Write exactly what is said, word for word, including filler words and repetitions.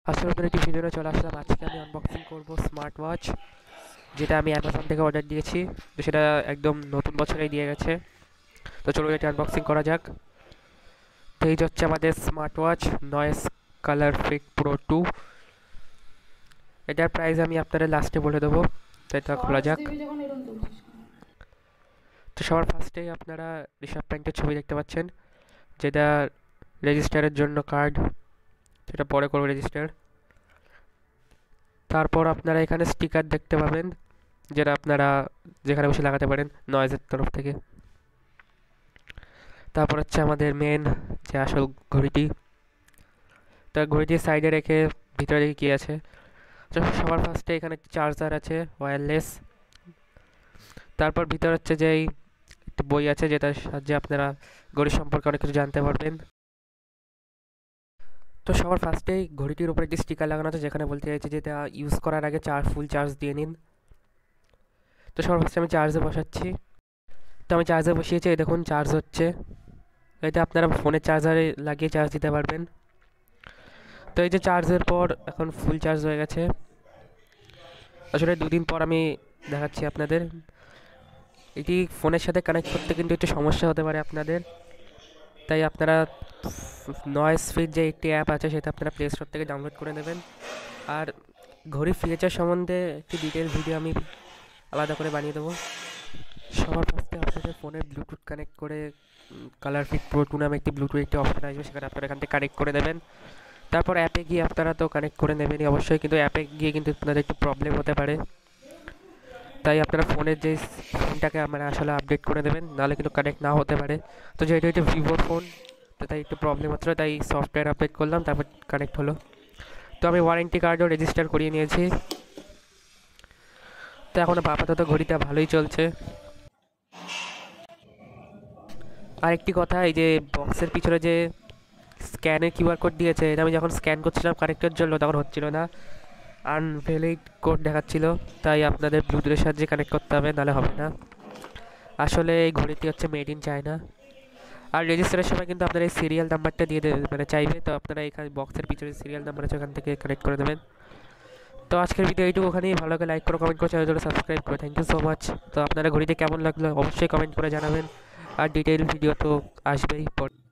আসলে নতুন একটি ভিডিওতে চলে আসলাম। আজকে আমি আনবক্সিং করব স্মার্ট ওয়াচ, যেটা আমি অ্যামাজন থেকে অর্ডার দিয়েছি। তো সেটা একদম নতুন বছরেই দিয়ে গেছে। তো চলুন এটি আনবক্সিং করা যাক। তো এই যে হচ্ছে আমাদের smart watch Noise ColorFit Pro two. এটার প্রাইস আমি আপনাদের লাস্টে বলে দেবো। তো এটা খোলা যাক। তো সবার ফার্স্টেই আপনারা রিসার্ভ প্যান্টের ছবি দেখতে পাচ্ছেন, যেটা রেজিস্টারের জন্য কার্ড, সেটা পরে করবো রেজিস্টার। তারপর আপনারা এখানে স্টিকার দেখতে পাবেন, যেটা আপনারা যেখানে বসে লাগাতে পারেন নয়েজের তরফ থেকে। তারপর হচ্ছে আমাদের মেন যে আসল ঘড়িটি। তো ঘড়িটির সাইডে রেখে ভিতরে দেখি কী আছে। তো সবার ফার্স্টে এখানে একটি চার্জার আছে ওয়্যারলেস। তারপর ভিতরে হচ্ছে যে এই একটি বই আছে, যেটার সাহায্যে আপনারা ঘড়ি সম্পর্কে অনেক কিছু জানতে পারবেন। তো সবার ফার্স্টেই ঘড়িটির উপরে একটি স্টিকার লাগানো আছে, যেখানে বলতে চাইছে যে এটা ইউজ করার আগে চার ফুল চার্জ দিয়ে নিন। তো সবার ফার্স্টে আমি চার্জে বসাচ্ছি। তো আমি চার্জে বসিয়েছি, এই দেখুন চার্জ হচ্ছে। এটা আপনারা ফোনের চার্জারে লাগিয়ে চার্জ দিতে পারবেন। তো এই যে চার্জের পর এখন ফুল চার্জ হয়ে গেছে। আসলে দুদিন পর আমি দেখাচ্ছি আপনাদের। এটি ফোনের সাথে কানেক্ট করতে কিন্তু একটু সমস্যা হতে পারে আপনাদের, তাই আপনারা নয়েজ ফিট যে একটি অ্যাপ আছে সেটা আপনারা প্লে স্টোর থেকে ডাউনলোড করে নেবেন। আর ঘড়ি ফিচার সম্বন্ধে একটি ডিটেল ভিডিও আমি আলাদা করে বানিয়ে দেবো। সবার ফার্স্টে আপনাদের ফোনে ব্লুটুথ কানেক্ট করে কালার ফিট প্রো টু নামে একটি ব্লুটুথ একটি অপশন আসবে, সেখানে আপনারা এখান থেকে কানেক্ট করে দেবেন। তারপর অ্যাপে গিয়ে আপনারা তো কানেক্ট করে নেবেনই অবশ্যই, কিন্তু অ্যাপে গিয়ে কিন্তু আপনাদের একটু প্রবলেম হতে পারে। তাই আপনারা ফোনের যে ফোনটাকে আপনারা আসলে আপডেট করে দেবেন, নাহলে কিন্তু কানেক্ট না হতে পারে। তো যেহেতু এটা ভিভোর ফোন, তো তাই একটু প্রবলেম হচ্ছিলো, তাই সফটওয়্যার আপডেট করলাম, তারপর কানেক্ট হলো। তো আমি ওয়ারেন্টি কার্ডও রেজিস্টার করিয়ে নিয়েছি। তো এখন আপাতত ঘড়িটা ভালোই চলছে। আরেকটি কথা, এই যে বক্সের পিছনে যে স্ক্যানের কিউআর কোড দিয়েছে, এটা আমি যখন স্ক্যান করছিলাম কানেক্টের জন্য তখন হচ্ছিল না, আনভ্যালিড কোড দেখাচ্ছিল। তাই আপনাদের ব্লুটুথের সাহায্যে কানেক্ট করতে হবে, নাহলে হবে না। আসলে এই ঘড়িটি হচ্ছে মেড ইন চায়না। আর রেজিস্টারের সময় কিন্তু আপনারা এই সিরিয়াল নাম্বারটা দিয়ে দেবেন, মানে চাইবে, তো আপনারা এখানে বক্সের পিছনে সিরিয়াল নাম্বার আছে, ওখান থেকে কানেক্ট করে দেবেন। তো আজকের ভিডিও এইটুকু, ওখানেই ভালো লাগে লাইক করো, কমেন্ট করো, চ্যানেলটা সাবস্ক্রাইব করো। Thank you so much. তো আপনারা ঘড়িতে কেমন লাগলো অবশ্যই কমেন্ট করে জানাবেন। আর ডিটেইল ভিডিও তো আসবেই পর।